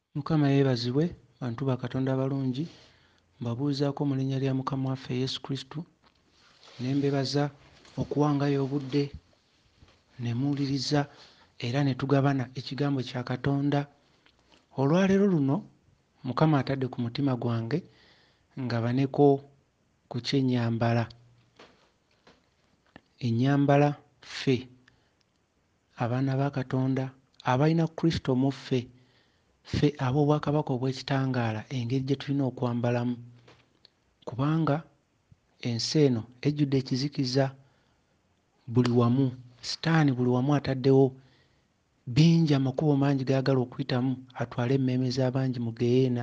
Mukama yeebazibwe, bantu ba Katonda balungi, mbabuuzaako mu linnya lya Mukama waffe Yesu Kristo, ne mbebaza okuwangayo obudde ne muwuliriza era ne tugabana ekigambo kya Katonda. Olwaleero luno Mukama atadde ku mutima gwange ngabaneko ku kyennyambala. Ennyambala ffe abaana ba Katonda abalina Kristo mu ffe, ffe ab'obwakabaka obw'ekitangaala, engeri gye tulina okwambalamu, kubanga ensi eno ejjudde ekizikiza buli wamu. Sitaani buli wamu ataddewo bingi, amakubo mangi g'ayagala okuyitamu atwale emmeeme z'abangi mu geyeena.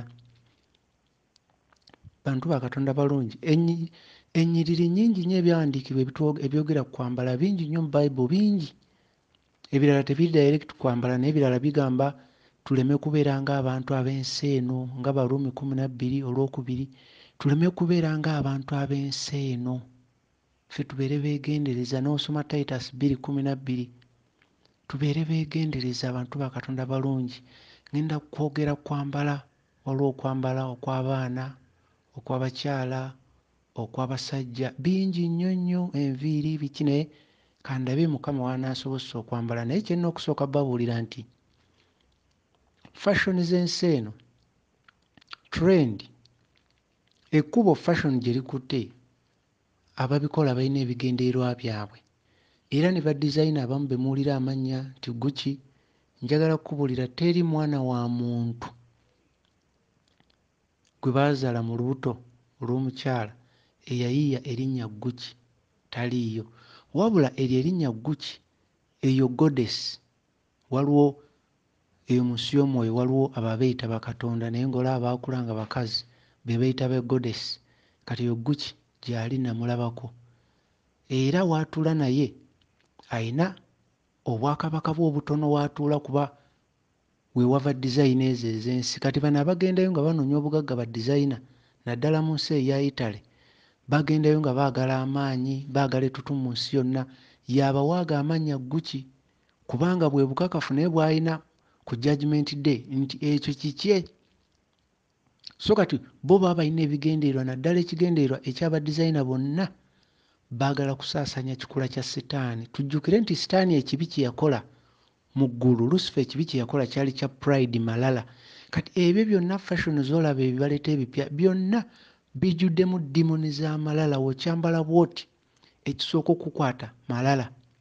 Bantu ba Katonda balungi, ennyiriri nnyingi nnyo ebyawandiikibwa ebyogera ku kwambala, bingi nnyo mu Bayibuli, bingi. Ebirala tebiri direct kwambala naye ebirala bigamba tuleme kubeera ng'abantu ab'ensi eno, nga Baruumi 12:2, tuleme kubeera ng'abantu ab'ensi eno, ffe tubeere beegendereza. N'osoma Titus 2:12, tubeere beegendereza abantu ba Katonda balungi. Ngenda kwogera kwambala, waliwo okwambala okw'abaana, okw'abakyala, okw'abasajja, bingi nnyo nnyo, enviiri biki, naye kandabe Mukama w'anaasobozesa okwambala. Naye kye nnina okusooka babuulira nti fashion z'ensi eno, trend, ekkubo fashion gye likutte, ababikola balina ebigendererwa byabwe, era ne badizayina abamu be muwulira amannya nti Gucci. Njagala kukubuulira teri mwana wa muntu gwe baazaala mu lubuto olw'omukyala eyayiiya erinnya Gucci, taliiyo. Wabula eryo erinnya Gucci, eyo goddess, waliwo eyo mu nsi y'omwoyo waliwo ababeeyita bakatonda, naye ng'olaba baakula nga bakazi be bayita be goddess. Kati eyo Gucci gy'ali namulabako, era w'atuula naye ayina obwakabaka bwe obutono w'atuula, kuba we wava dizayina ezo ez'ensi. Kati bano abagendayo nga banoonya obugagga ba dizayina, naddala mu nsi eya Italy, bagendayo nga baagala amaanyi, baagala ettutumu mu nsi yonna, y'abawaaga amannya Gucci, kubanga bwe bukakafu naye bw'alina ku Judgment Day nti ekyo kikye. So kati bo baba balina ebigendererwa, naddala ekigendererwa eky'abadizayina bonna baagala kusaasaanya kikula kya Sitaani. Tujjukire nti Sitaani ekibi kye yakola mu ggulu, Lucifer ekibi kye yakola kyali kya pride, malala. Kati ebyo byonna fashion z'olaba ebibaleeta ebipya byonna bijjuddemu dimoni z'amalala. W'okyambala bw'oti ekisooka okukwata malala.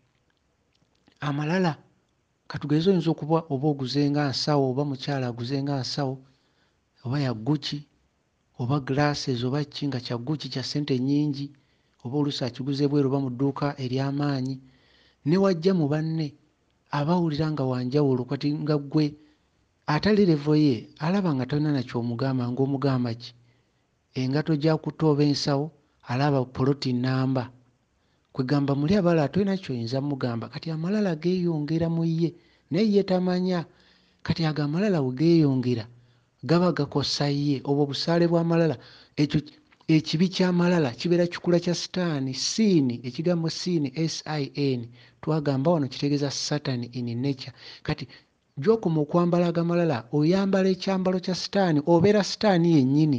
Amalala katugeze oyinza okuba oba oguzenga nsawo, oba mukyala aguzenga nsawo, oba ya Gucci, oba glasses, oba ki nga kya Gucci kya ssente nnyingi, oba oluusi akiguze bweru oba mu dduuka ery'amaanyi. Ne wajja mu banne abawulira nga wanjawulo, kati nga ggwe atali levo ye alaba nga talina nakyomugamba, ng'omugamba ki? Engato gy'akutte oba ensawo, alaba poloti nnamba, kwegamba muli abalala tolina ky'oyinza mugamba. Kati amalala geeyongera mu ye naye ye tamanya. Kati ago amalala we geeyongera gaba gakosa ye, obwo obusaale bw'amalala. Ekyo ekibi ky'amalala kibeera kikula kya Sitaani. Siini, ekigambo siini, sin, twagamba wano kitegeeza Satan in nature. Kati gy'okoma okwambala agamalala, oyambala ekyambalo kya Sitaani, obeera Sitaani yennyini.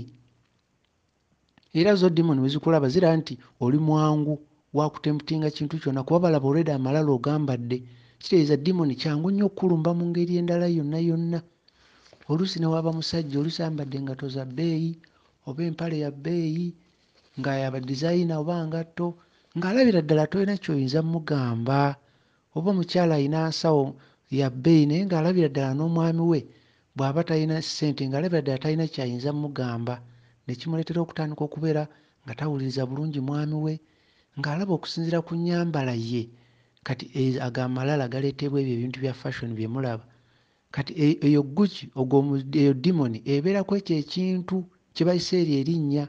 Era zo dimoni we zikulaba ziraba nti oli mwangu wa kutemputinga kintu kyonna, kuba balaba olweda amalala ogambadde, kitegeeza dimoni kyangu nnyo okulumba mu ngeri endala yonna yonna. Oluusi ne waba musajja, oluusi ayambadde engatto za bbeeyi oba empale ya bbeeyi nga yaba dizayina oba ngatto, ng'alabira ddala tolina ky'oyinza mugamba. Oba omukyala ayina nsawo ya bbeeyi naye ng'alabira ddala n'omwami we bw'aba talina ssente, ng'alabira ddala talina ky'ayinza mugamba, ne kimuleetera okutandika okubeera nga tawuliriza bulungi mwami we, ng'alaba okusinziira ku nnyambala ye. Kati ago amalala galeetebwa ebyo ebintu bya fashion bye mulaba. Kati eyo Gucci, eyo dimoni ebeerako ekyo ekintu kye bayise eryo erinnya,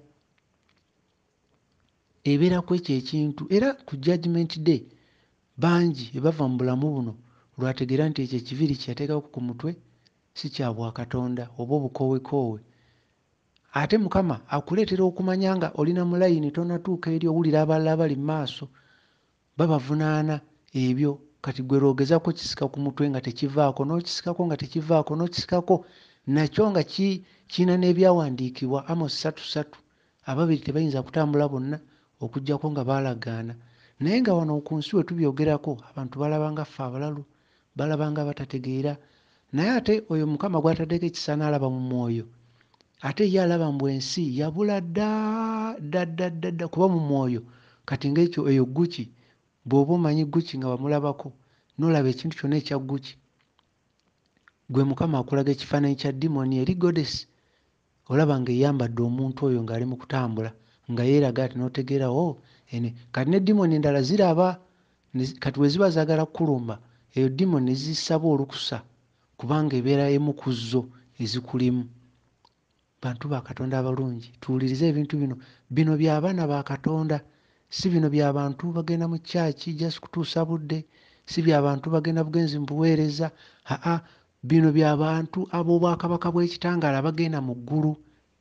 ebeerako ekyo ekintu. Era ku Judgment Day bangi ebava mu bulamu buno lwategeera nti ekyo ekiviiri kye yateekako ku mutwe si kya bwakatonda oba obukoowekoowe. Ate Mukama akuleetera okumanya nga olina mu layini tonatuuka eri, owulira abalala bali mu maaso babavunaana ebyo. Kati gwe lwogezako kisika ku mutwe nga tekivaako, n'okisikako nga tekivaako, n'okisikako nakyo nga kiina n'ebyawandiikibwa Amos 3:3 ababiri tebayinza kutambula bonna okuggyako nga baalagaana. Naye nga wano ku nsi we tubyogerako abantu balabanga ffe abalalu, balabanga batategeera. Naye ate oyo Mukama gw'ataddeko ekisa n'alaba mu mwoyo, ate ye alaba mbu ensi yabula dda kuba mu mwoyo. Kati ng'ekyo eyo Guki, bw'oba omanyi Guki nga wamulabako n'olaba ekintu kyonna ekya Guki, gwe Mukama akulaga ekifaananyi kya dimoni eri godesi, olaba ng'eyambadde omuntu oyo ng'ali mu kutambula nga yeeraga ati n'otegeera kati ne dimoni endala ziraba kati we ziba zaagala kukulumba, eyo dimoni ne zisaba olukusa kubanga ebeera emu ku zo ezikulimu. Bantu ba Katonda abalungi, tuwulirize ebintu bino by'abaana ba Katonda, si bino by'abantu bagenda mu kyaki just kutuusa budde, si by'abantu bagenda bugenzi mu buweereza. Bino by'abantu ab'obwakabaka bw'ekitangaala bagenda mu ggulu.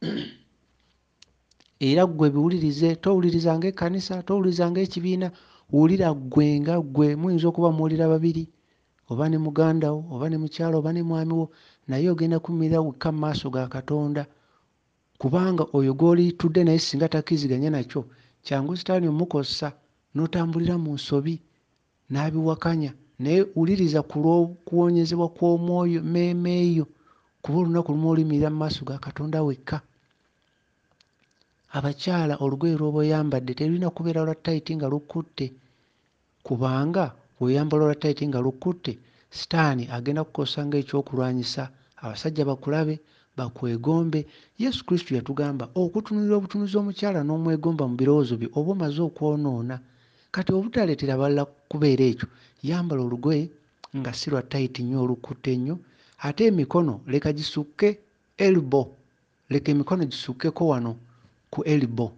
Era ggwe biwulirize, towuliriza ng'ekkanisa, towuliriza ng'ekibiina, wulira ggwe nga ggwe. Muyinza okuba muwulira babiri, oba ne muganda wo, oba ne mukyala, oba ne mwami wo, naye ogenda kuyimirira wekka mu maaso ga Katonda, kubanga oyo gw'olitudde naye singa takkiriziganya nakyo, kyangu Sitaani omukozesa n'otambulira mu nsobi n'abiwakanya. Naye wuliriza ku lw'okuwonyezebwa kw'omwoyo mmeeme eyo, kuba olunaku lumu oliyimirira mu maaso ga Katonda wekka. Abakyala, olugoye lw'oba oyambadde terulina kubeera lwa ttayiti nga lukutte, kubanga bw'oyambala olwa ttayiti nga lukutte, Sitaani agenda kukozesa ng'ekyokulwanyisa abasajja bakulabe, bakwegombe. Yesu Kristo yatugamba okutunuulira obutunuzi omukyala n'omwegomba mu birowoozo byo oba omaze okwonoona. Kati obutaleetera balala kubeera ekyo, yambala olugoye nga si lwa ttayiti nnyo olukutte nnyo, ate emikono leka gisukke elbo, leka emikono gisukkeko wano ku elbo,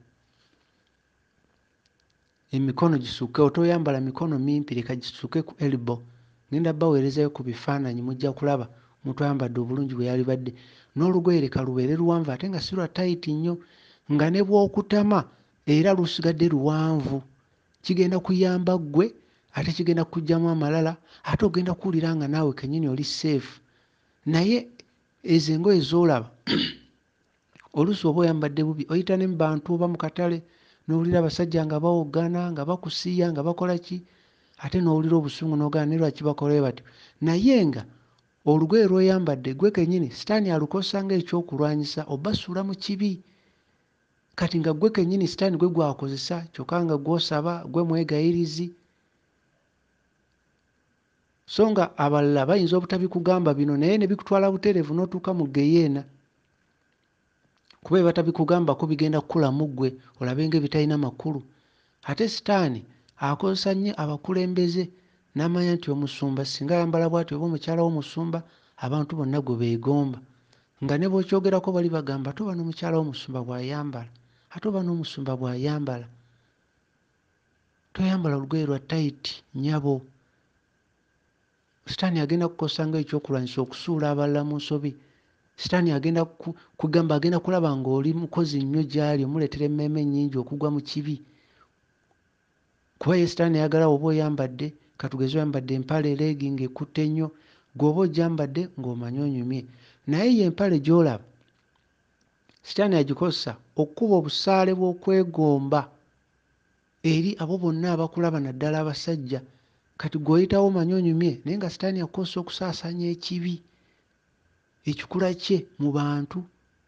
emikono gisukke, otoyambala mikono mimpi, leka gisukke ku elbo. Ngenda baweerezayo ku bifaananyi mujja kulaba omuntu ayambadde obulungi bwe yalibadde, n'olugoye leka lubeere luwanvu ate nga si lwa ttayiti nnyo, nga ne bw'okutama era lusigadde luwanvu. Kigenda kuyamba ggwe ate kigenda kuggyamu amalala, ate ogenda kuwulira nga naawe kennyini oli seefu. Naye ezo engoye z'olaba oluusi oba oyambadde bubi, oyita ne mu bantu oba mu katale n'owulira abasajja nga bawogana, nga bakusiiya, nga bakola ki, ate n'owulira obusungu n'ogana ne lwaki bakolayo batyo. Naye nga olugoye lw'oyambadde gwe kennyini Sitaani alukozesa ng'ekyokulwanyisa obbasuula mu kibi. Kati nga gwe kennyini Sitaani gwe gwakozesa kyokka nga gw'osaba, gwe mwegayirizi. So nga abalala bayinza obutabikugamba bino naye ne bikutwala butereevu n'otuuka mu geyeena, kuba bye batabikugambako bigenda kukulamu ggwe olabe ng'ebitalina makulu. Ate Sitaani akozesa nnyo abakulembeze n'amanya nti omusumba singa ayambala bw'atyo oba omukyala w'omusumba, abantu bonna gwe beegomba. Nga ne bw'okyogerako bali bagamba ate oba n'omukyala w'omusumba bw'ayambala, ate oba n'omusumba bw'ayambala. Toyambala olugoye lwa ttayiti nnyabo. Sitaani agenda kukozesa ng'ekyokulwanyisa okusuula abalala mu nsobi. Sitaani agenda kugamba, agenda kulaba ng'oli mukozi nnyo gy'ali, omuleetera emmeeme nnyingi okugwa mu kibi. Kuba ye Sitaani ayagala oba oyambadde, katugeze oyambadde empale leegingi ekutte nnyo, gw'oba ogyambadde ng'omanyi onyumye. Naye ye empale gy'olaba Sitaani agikozesa okkuba obusaale bw'okwegomba eri abo bonna abakulaba naddala abasajja. Kati gw'oyitawo omanyi onyumye, naye nga Sitaani akozesa okusaasaanya ekibi, ekikula kye mu bantu.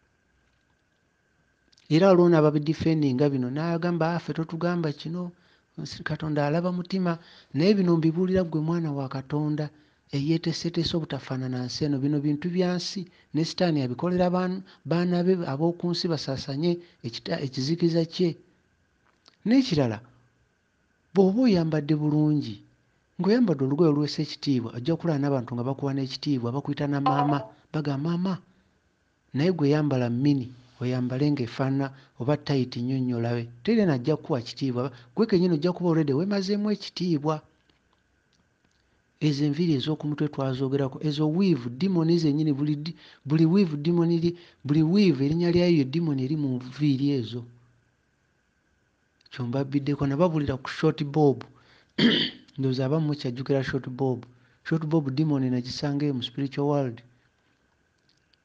Era waliwo n'ababidifendinga bino n'agamba ffe totugamba kino, Katonda alaba mutima. Naye bino mbibuulira ggwe mwana wa Katonda eyeeteeseteese obutafaanana nsi eno. Bino bintu bya nsi ne Sitaani abikolera baana be ab'oku nsi basaasanye ekizikiza kye. N'ekirala, bw'oba oyambadde bulungi ng'oyambadde olugoye oluweesa ekitiibwa, ojja kulaba n'abantu nga bakuwa n'ekitiibwa, bakuyita na maama, bagamba maama. Naye gwe yambala mini, oyambale ng'efaanana oba ttayiti nnyo nnyo olabe, teri najja kukuwa kitiibwa, gwe kennyini ojja kuba olwedde weemazeemu ekitiibwa. Ezo enviiri ez'oku mutwe twazoogerako, ezo wiivu dimoni zennyini, buli wiivu dimoni, buli wiivu erinnya lyayo ye dimoni eri mu nviiri ezo. Kyombabiddeko nababulira ku short bob. Ndowooza abamu mukyajjukira short bob. Short bob dimoni nagisanga eyo mu spiritual world.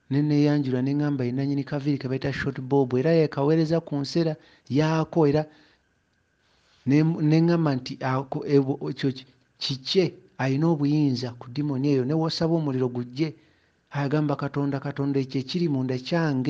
ne neeyanjula ne ŋŋamba nnannyini kaviiri ke bayita short bob era yekaweereza ku nsera yaako era ne ŋŋamba nti ekyo kikye alina obuyinza ku dimoni eyo ne wosaba omuliro gujje agamba Katonda ekyo ekiri munda kyange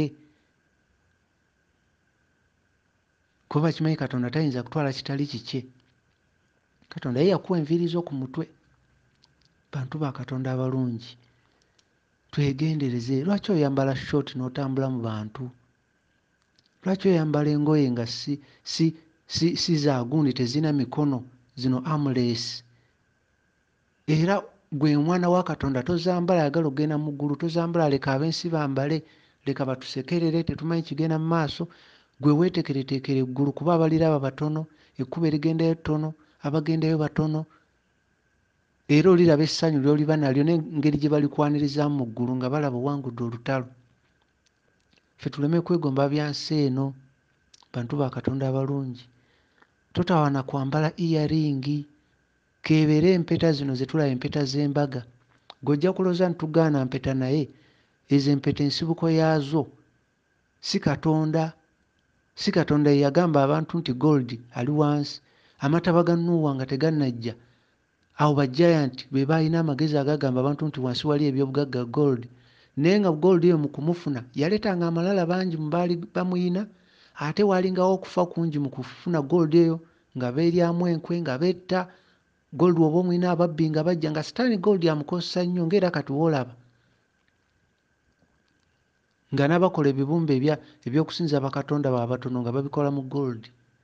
kuba kimanyi Katonda tayinza kutwala kitali kikye. Katonda ye yakuwa enviiri zo ku mutwe. Bantu ba Katonda abalungi twegendereze. Lwaki oyambala short n'otambula mu bantu? Lwaki oyambala engoye nga si za gundi tezina mikono zino armless? Era gwe mwana wa Katonda tozambala ayagala ogenda mu ggulu, tozambala leka ab'ensi bambale, leka batusekerere tetumanyi kigenda mu maaso. Gwe weetekereteekere eggulu kuba abaliraba batono, ekkubo erigendayo ttono, abagendayo batono. Era oliraba essanyu ly'oliba nalyo n'engeri gye balikwanirizamu mu ggulu nga balaba owangudde olutalo. Ffe tuleme kwegomba bya nsi eno. Bantu ba Katonda abalungi totawana kwambala earring, kebeere empeta zino ze tulaba empeta z'embaga. Gojja kulooza ntitugaana mpeta naye ezo empeta ensibuko yaazo si Katonda. Si Katonda ye yagamba abantu nti gold ali wansi. Amataba ga Nuuwa nga tegannajja, awo bajayanti be baalina amagezi agagamba abantu nti wansi wali ebyobugagga gold. Naye nga gold eyo mu kumufuna yaleetanga amalala bangi mu baali bamuyina, ate waalingawo okufa kungi mu kufuna gold eyo, nga beeryamu enkwe, nga betta gold. Oba omuyina ababbi nga bajja nga sitaani gold amukozesa nnyo ng'era kati woolaba nga n'abakola ebibumbe eby'okusinza bakatonda baabwe abatono nga babikola mu gold.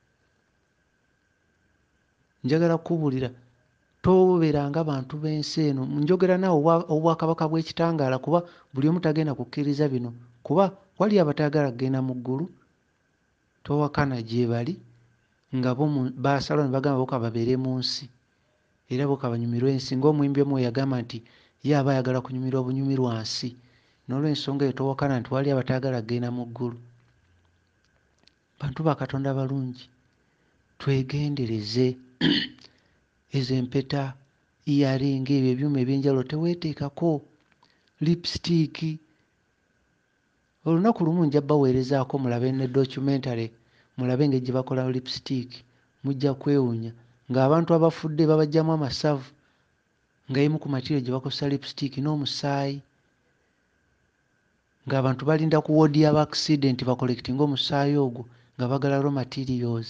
Njagala kukubuulira tobeeranga bantu b'ensi eno. Njogera naawe obwakabaka bw'ekitangaala kuba buli omu tagenda kukkiriza bino, kuba wali abatayagala kugenda mu ggulu. Towakana gye bali nga bo baasalawo ne bagamba boka babeere mu nsi era boka banyumirwe ensi, ng'omuyimbi omu yagamba nti ye aba ayagala kunyumirwa bunyumirwansi. N'olw'ensonga eyo towakana nti wali abatayagala kugenda mu ggulu. Bantu ba Katonda balungi twegendereze. Ezo empeta, earring, ebyo ebyuma eby'enjawulo teweeteekako. Lipstick. Olunaku lumu nja baweerezaako mulabe ne documentary, mulabe engeri gye bakola lipstick. Mujja kwewuunya ng'abantu abafudde babajjamu amasavu ng'emu ku material gye bakozesa lipstick n'omusaayi, ng'abantu balinda ku woodi y'aba accident bakolektinga omusaayi ogwo nga bagala raw materials.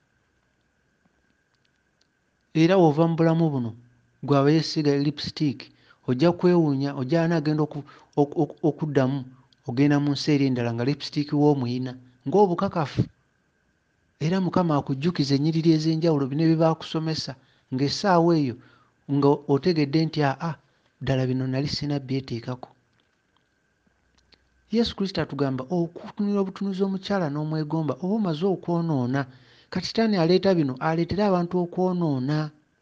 Era w'ova mu bulamu buno gwaba yeesiga lipstick ojja kwewuunya, ojja anaagenda okuddamu ogenda mu nsi eri endala nga lipstick w'omuyina ng'obukakafu. Era Mukama akujjukiza ennyiriri ez'enjawulo bino bye baakusomesa ng'essaawa eyo nga otegedde nti ddala bino nali sina byeteekako. Yesu Kristo atugamba okutunula obutunuzi omukyala n'omwegomba oba omaze okwonoona. Kati sitaani aleeta bino aleetera abantu okwonoona.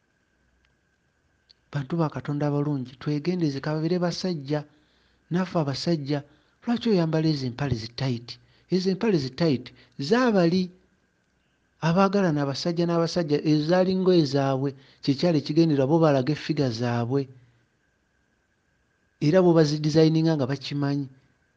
Bantu ba Katonda abalungi twegendeze, kababeere basajja. Naffe abasajja lwaki oyambala ezo empale zitayiti? Ezo empale zitayiti zaabali abaagalana abasajja n'abasajja, ezo zaali ngoye zaabwe, kyekyali ekigendererwa bo balaga effiga zaabwe era bo bazidizayininga nga bakimanyi.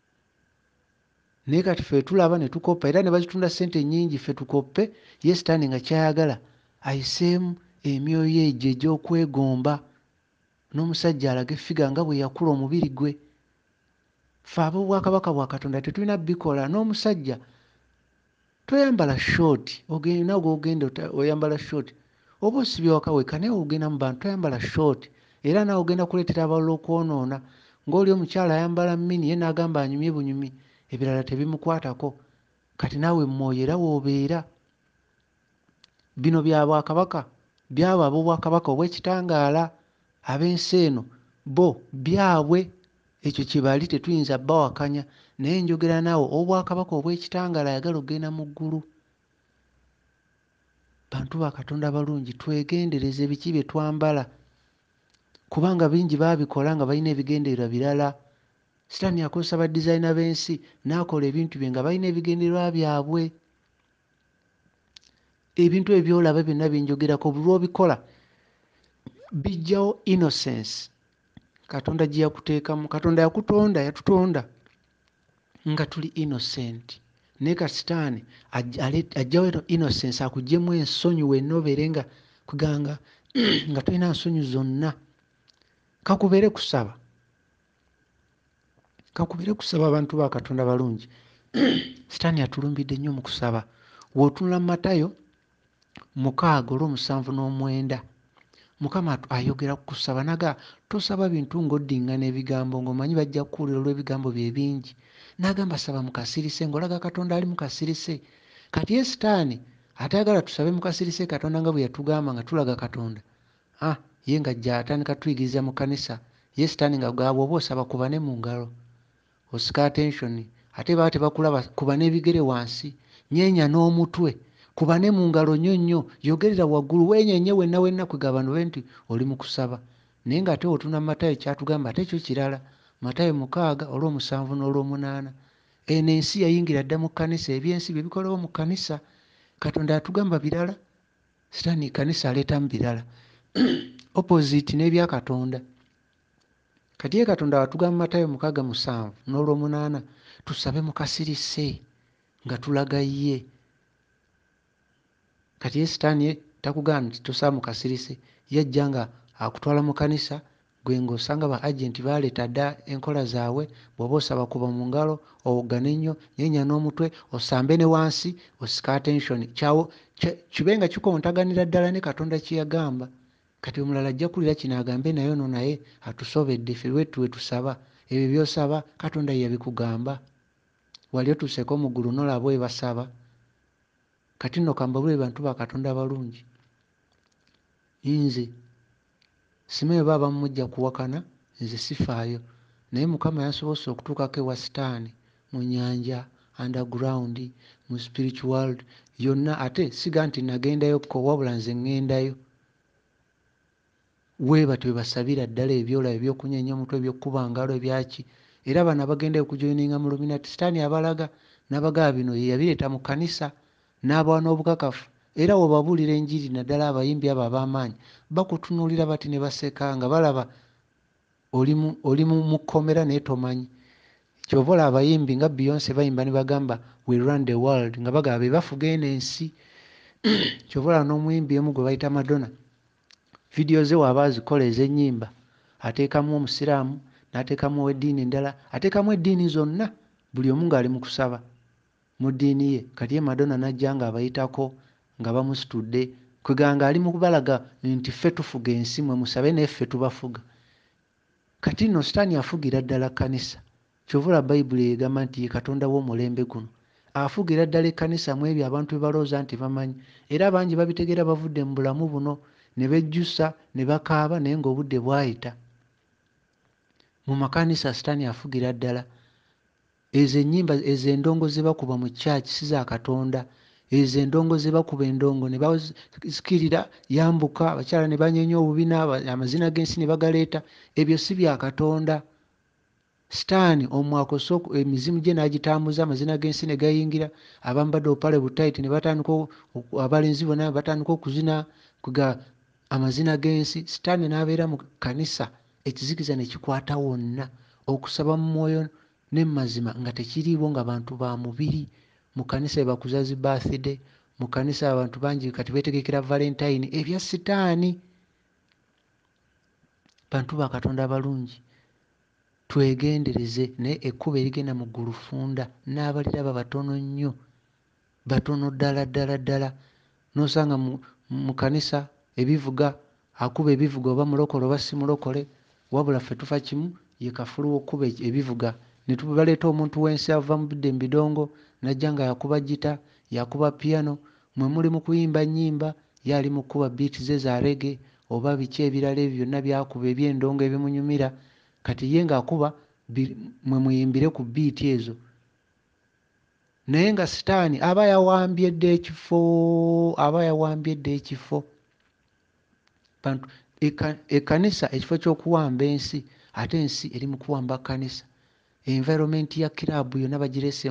Naye kati ffe tulaba ne tukoppa era ne bazitunda ssente nnyingi, ffe tukoppe, ye sitaani nga kyayagala ayiseemu emyoyo egyo egy'okwegomba n'omusajja alaga effiga nga bwe yakula omubiri gwe. Ffe ab'obwakabaka bwa Katonda tetulina bikola. N'omusajja toyambala short, ogenda gw'ogenda oyambala short, oba osibye waka wekka naye ogenda mu bantu toyambala short. Era naawe ogenda kuleetera abalala okwonoona, ng'oli omukyala ayambala mini ye n'agamba anyumye bunyumi, ebirala tebimukwatako. Kati naawe mwoyo era w'obeera. Bino bya bwakabaka byabo ab'obwakabaka obw'ekitangaala. Ab'ensi eno bo byabwe, ekyo kye bali tetuyinza bbawakanya. Naye njogera naawe obwakabaka obw'ekitangaala ayagala okugenda mu ggulu. Bantu ba Katonda balungi twegendereze biki bye twambala, kubanga bingi baabikola nga balina ebigendererwa birala. Sitaani yakozesa badizayina b'ensi n'akola ebintu bye nga balina ebigendererwa byabwe. Ebintu ebyolaba byonna binjogerako buli lw'obikola bijjawo innocence Katonda gye yakuteekamu. Katonda yakutonda, yatutonda nga tuli innocent. Naye kasitaani ajjawo innocence akugyemu ensonyi wenna nga kuganga nga tolina nsonyi zonna. Kakubere kusaba abantu ba Katonda balungi. Sitaani atulumbidde nnyo mu kusaba. W'otunula Matayo 6:7-9, Mukama ayogera ku kusaba naga tosaba bintu ng'oddiŋŋana ebigambo ng'omanyi bajja kukuwulira olw'ebigambo bye bingi. N'agamba saba mu kasirise ng'olaga Katonda ali mu kasirise. Kati ye Sitaani atayagala tusabe mu kasirise Katonda nga bwe yatugamba nga tulaga Katonda. Ye ng'ajja atandika tuyigiriza mu kkanisa. Ye Sitaani nga gaba oba osaba kuba ne mu ngalo. Osika attention. Ate baba tebakulaba kuba n'ebigere wansi. Nyeenya n'omutwe. Kuba ne mu ngalo nnyo yogerera waggulu weenyenye wenna kwegaba no nti oli mu kusaba. Naye ng'ate otuna Matayo kyatugamba ate kyo kirala. Matayo 6:7-8. Eno ensi yayingira dda mu kkanisa, ebyensi bye bikolawo mu kkanisa. Katonda yatugamba birala, Sitaani kkanisa aleetamu birala. Opposite n'ebya Katonda. Kati ye Katonda watugamba Matayo 6:7-8 tusabe mu kasirise nga tulaga ye. Kati ye Sitaani takugamba nti tosaba mu kasirise. Yajja nga akutwala mu kanisa gwe ng'osanga ba agenti baleeta dda enkola zaabwe. Bw'oba osaba kuba mu ngalo, owogane nnyo, nyeenya n'omutwe, osambe ne wansi, osika attention. Kibe nga kikontaganira ddala ne Katonda kye yagamba. Kati omulala ajja kuwulira kino agambe naye ono naye atusobedde ffe lwetu we tusaba. Ebyo by'osaba Katonda ye yabikugamba. Wali otuuseeko mu ggulu n'olaba bwe basaba. Kati nno kambabule bantu ba Katonda balungi. Nze simanyi baba mujja kuwakana, nze sifaayo. Naye Mukama yansobose okutuukako ewa Sitaani mu nnyanja, underground, mu spiritual world yonna. Ate siga nti nagendayo ko wabula nze ŋŋendayo. Batyo basabira ddala ebyola ebyokunyeenya omutwe ebyokukuba ngalo ebyaki. Era bano abagendayo okujoyininga mu Luminati Sitaani abalaga n'abagaba bino ye yabireeta mu kkanisa n'abawa n'obukakafu. Era webabuulira enjiri naddala abayimbi abo ab'amaanyi bakutunuulira bati ne baseka nga balaba oli mu kkomera naye tomanyi. Kyova olaba abayimbi nga Beyonce bayimba ne bagamba we run the world nga bagaba be bafuga eno ensi. Kyova olaba n'omuyimbi emu gwe bayita Madonna, vidiyo ze waaba azikola ez'ennyimba ateekamu omusiraamu n'ateekamu ow'eddiini endala, ateekamu eddiini zonna, buli omu ng'ali mu kusaba mu ddiini ye. Kati ye Madonna n'ajja ng'abayitako nga bamusitudde kweganga ali mu kubalaga nti ffe tufuga ensi, mwe musabe naye ffe tubafuga. Kati nno Sitaani afugira ddala kkanisa. Kyova olaba Bayibuli egamba nti ye Katonda w'omulembe guno. Afugira ddala ekkanisa mu ebyo abantu bye balowooza nti bamanyi. Era abangi babitegeera bavudde mu bulamu buno ne bejjusa ne bakaaba naye ng'obudde bwayita. Mu makanisa Sitaani afugira ddala. Ezo ennyimba ezo endongo ze bakuba mu kyaki si za Katonda. Ezo endongo ze bakuba endongo ne bazikirira yambuka, abakyala ne banyeenya obubina, amazina g'ensi ne bagaleeta. Ebyo si bya Katonda. Sitaani omwakosa emizimu gye n'agitambuza, amazina g'ensi ne gayingira. Abamu badde opale butayiti ne batandika abalenzi bonna batandika okuzina kuga amazina g'ensi. Sitaani n'abeera mu kkanisa, ekizikiza ne kikwata wonna. Okusaba mu mwoyo ne mu mazima nga tekiriiwo, nga bantu ba mubiri. Mu kkanisa bakuza zi birthday, mu kkanisa abantu bangi kati beetegekera Valentine. Ebya Sitaani. Bantu ba Katonda balungi, twegendereze. Naye ekkubo erigenda mu ggulu funda, n'abaliraba batono nnyo, batono ddala. N'osanga mu kkanisa ebivuga, akuba ebivuga oba mulokole oba si mulokole, wabula ffe tufa kimu, ye kafulu w'okkuba ebivuga. Ne baleeta omuntu w'ensi ava mu budde mu bidongo n'ajja nga yakuba gita, yakuba piano, mwe muli mu kuyimba nnyimba, ye ali mu kkuba biiti ze za reggae oba biki ebirala ebyo byonna byakuba eby'endongo ebimunyumira. Kati ye ng'akuba mwe muyimbire ku biiti ezo. Naye nga Sitaani aba yawambye dda ekifo. Ekkanisa ekifo ky'okuwamba ensi, ate ensi eri mu kuwamba kkanisa. Environment ya kiraabu yonna bagirese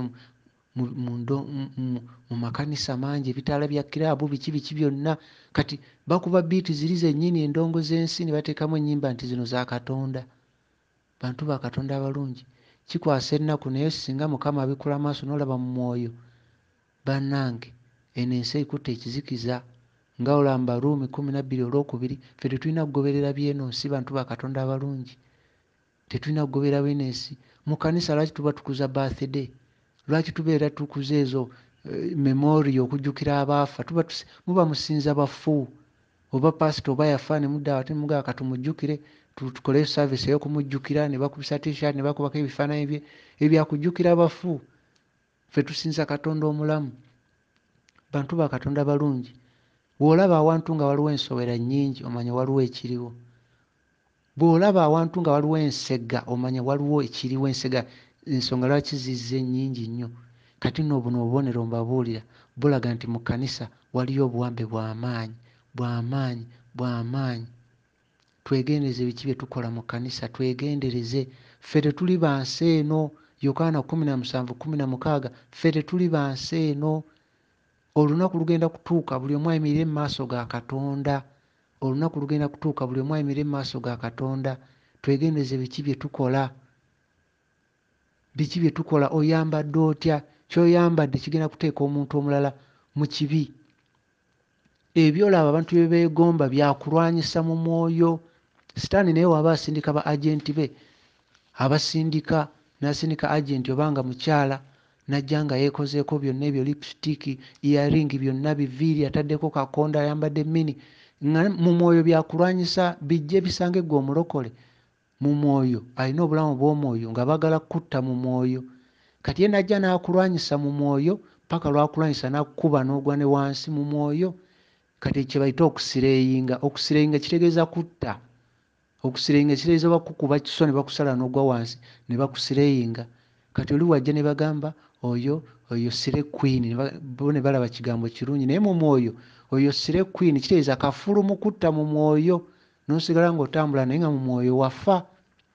mu makanisa mangi, ebitaala bya kiraabu biki byonna. Kati bakuba biiti ziri zennyini endongo z'ensi ne bateekamu ennyimba nti zino za Katonda. Bantu ba Katonda abalungi, kikwasa ennaku naye singa Mukama abikola maaso n'olaba mu mwoyo bannange eno ensi ekutte ekizikiza nga olamba Ruumi 12:2 ffe tetulina kugoberera byeno nsi bantu ba Katonda abalungi tetulina kugoberera bweno ensi mu kanisa lwaki tuba tukuza birthday lwaki tubeera tukuza ezo memorial okujjukira abaafa muba musinza bafu oba pastor oba yafa ne mudda ate mugaa katumujjukire tukole service eyo kumujjukira ne bakubisa t-shirt ne bakubako ebifaananyi bye ebyakujjukira bafu ffe tusinza Katonda omulamu bantu ba Katonda balungi bw'olaba awantu nga waliwo ensowera nnyingi omanya waliwo ekiriwo bw'olaba awantu nga waliwo ensega omanya waliwo ekiriwo ensonga lwaki zizze nnyingi nnyo kati nno buno obubonero mbabuulira bulaga nti mu kkanisa waliyo obuwambe bw'amaanyi twegendereze biki bye tukola mu kkanisa twegendereze ffe tetuli ba nsi eno Yokaana 17:16 ffe tetuli ba nsi eno olunaku lugenda kutuuka buli omu ayimirire mu maaso ga Katonda twegendereze biki bye tukola oyambadde otya kyoyambadde kigenda kuteeka omuntu omulala mu kibi ebyolaba abantu bye beegomba byakulwanyisa mu mwoyo sitaani naye waba asindika ba agenti be n'asindika agenti obanga mukyala najja nga yeekozeeko byonna ebyo lipstick earring byonna biviiri ataddeko kakonda ayambadde mini nga mu mwoyo byakulwanyisa bijje bisange gwe omulokole mu mwoyo alina obulamu bw'omwoyo nga baagala kutta mu mwoyo kati ye najja n'akulwanyisa mu mwoyo paka lwakulwanyisa n'akkuba n'ogwa ne wansi mu mwoyo kati kye bayita okusireyinga kitegeeza kutta okusireyinga kitegeeza bakukuba kiso ne bakusala n'ogwa wansi ne bakusireyinga kati oli wajja ne bagamba oyo sire queen bo ne balaba kigambo kirungi naye mu mwoyo oyo sire queen kitegeeza kafulu mu kutta mu mwoyo n'osigala ng'otambula naye nga mu mwoyo wafa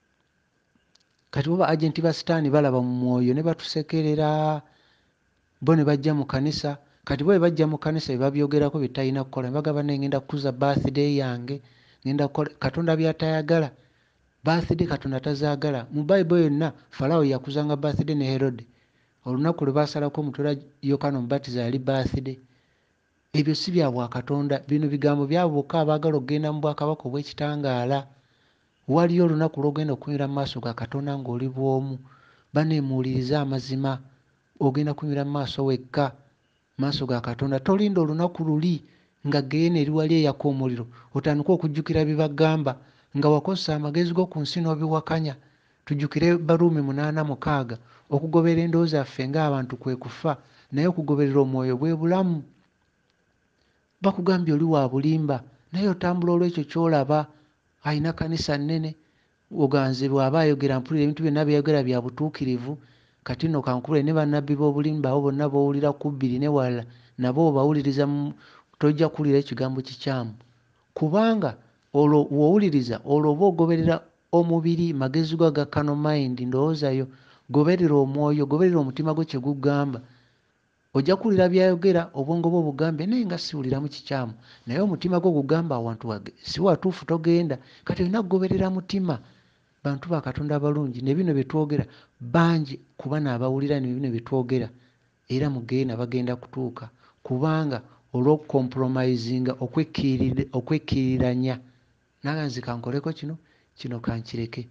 kati oba agenti ba sitaani balaba mu mwoyo ne batusekerera bo ne bajja mu kanisa kati bo bajja mu kanisa babyogerako bitalina kukola ne bagamba naye ngenda kukuza birthday yange ngenda kukola Katonda by'atayagala birthday Katonda tazaagala mu Bayibuli yonna Falaawo yakuzanga birthday ne Herode olunaku lwe baasalako omutwala Yokaana Omubatiza yali birthday ebyo si bya bwakatonda bino bigambo byabo bokka abaagala okugenda mu bwakabaka obw'ekitangaala waliyo olunaku lw'ogenda okunyura mu maaso ga Katonda ng'oli bw'omu baneemuwuliriza amazima ogenda kunyura mu maaso wekka maaso ga Katonda tolinda olunaku luli nga geena eri wali eyaka omuliro otandika okujjukira bye bagamba nga wakozesa amagezi go ku nsi n'obiwakanya tujjukire Baruumi 8:6 okugoberera endowooza yaffe ng'abantu kwe kufa naye okugoberera omwoyo bwe bulamu bakugambye oli wa bulimba naye otambula olw'ekyo ky'olaba alina kanisa nnene oganze bw'aba ayogera mpulira ebintu byonna byayogera bya butuukirivu kati nno kankubule ne bannabbi b'obulimba abo bonna b'owulira ku 2 ne walala nabo obawuliriza tojja kuwulira ekigambo kikyamu kubanga olwo w'owuliriza olwo oba ogoberera omubiri magezi go aga kano mind ndowoozayo goberera omwoyo goberera omutima gwo kye gugamba ojja kuwulira byayogera obwongo bwo obugambe naye nga siwuliramu kikyamu naye omutima gwo gugamba awantu si watuufu togenda kati olina kugoberera mutima bantu ba Katonda abalungi ne bino bye twogera bangi kuba n'abawulira ne bino bye twogera era mugenda bagenda kutuuka kubanga olw'okukompromisinga okwekkiriranya naganzi kankoleko kino kankireke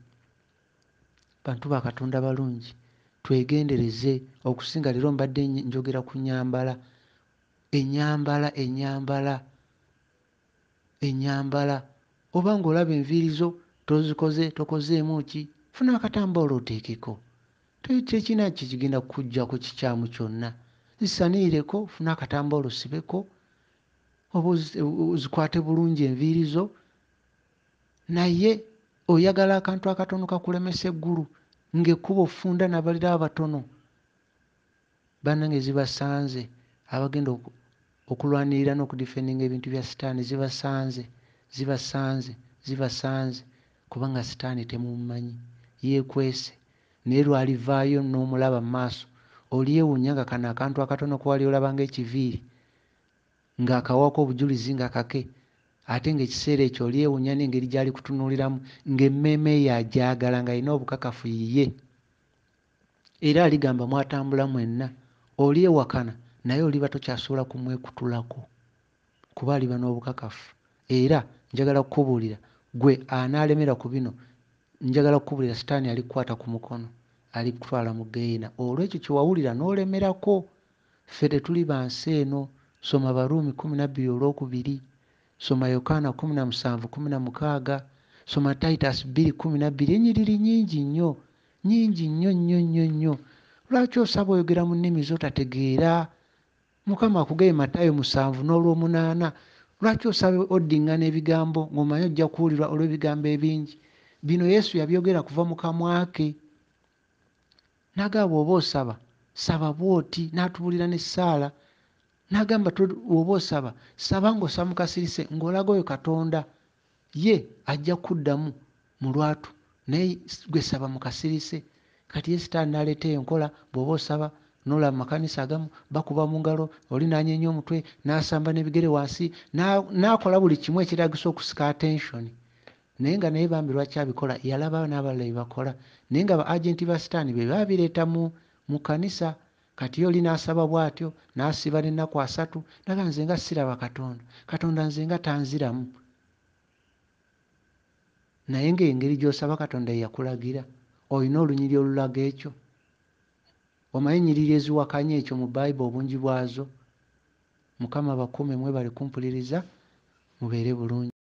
bantu ba Katonda balungi twegendereze okusinga leero mbadde njogera ku ennyambala oba ng'olaba enviiri zo tokozeemu ki funa akatambaala oteekeko tekina kigenda kujjako kikyamu kyonna zisaniireko funa akatambaala osibeko oba zikwate bulungi enviiri zo naye oyagala akantu akatono kakulemesa eggulu ng'ekkuba ofunda n'abalira abatono bannange zibasanze abagenda okulwanirira n'okudifendinga ebintu bya sitaani zibasanze kubanga sitaani temumumanyi yeekwese naye lwalivaayo n'omulaba mu maaso olyewuunya nga kano akantu akatono kwali olaba ng'ekiviiri ng'akawako obujulizi nga kake ate ng'ekiseera ekyo olyewuunya n'engeri gy'ali kutunuuliramu ng'emmeeme ye agyagala ng'alina obukakafu yiye era aligamba mwatambula mwenna oli ewakana naye oliba tokyasobola kumwekutulako kuba aliba n'obukakafu. Era njagala kukubuulira gwe anaalemera ku bino, njagala kukubuulira sitaani alikukwata ku mukono alikutwala mu ggeyeena. Olw'ekyo kyewawulira n'olemerako. Ffe tetuli ba nsi eno. Soma Baruumi 12:2, soma Yokaana 17:16, soma Titus 2:12. Ennyiriri nnyingi nnyo, nnyingi nnyo nnyo nnyo nnyo. Lwaki osaba oyogera mu nnimi z'otategeera? Mukama akugeye Matayo 7:8. Lwaki osaba oddingana ebigambo ng'omanyi ojja kuwulirwa olw'ebigambo ebingi? Bino Yesu yabyogera kuva mu kamwa ke. N'agamba bw'oba osaba, saba bw'oti, n'atubuulira n'essaala. N'agamba bw'oba osaba, saba ng'osaba mu kasirise ng'olaga oyo Katonda. Ye ajja kuddamu mu lwatu, naye gwe saba mu kasirise. Kati ye sitaani n'aleeta enkola, bw'oba osaba n'olaba mu makanisa agamu bakuba mu ngalo, oli n'anyeenya omutwe n'asamba n'ebigere wansi, n'akola buli kimu ekyeetaagisa okusika attention. Naye nga naye bambi lwaki abikola? Yalaba n'abalala bye bakola. Naye nga ba-agenti ba sitaani be babireeta mu kanisa. Kati oli n'asaba bw'atyo, n'asiba n'ennaku 3, naga nze nga siraba Katonda. Katonda nze nga tanziramu. Naye ng'engeri gy'osaba Katonda ye yakulagira. Olina olunyiri olulaga ekyo? Omanyi ennyiriri eziwakanya ekyo mu Bayibuli obungi bwazo? Mukama bakuume mwebale kumpuliriza, mubeere bulungi.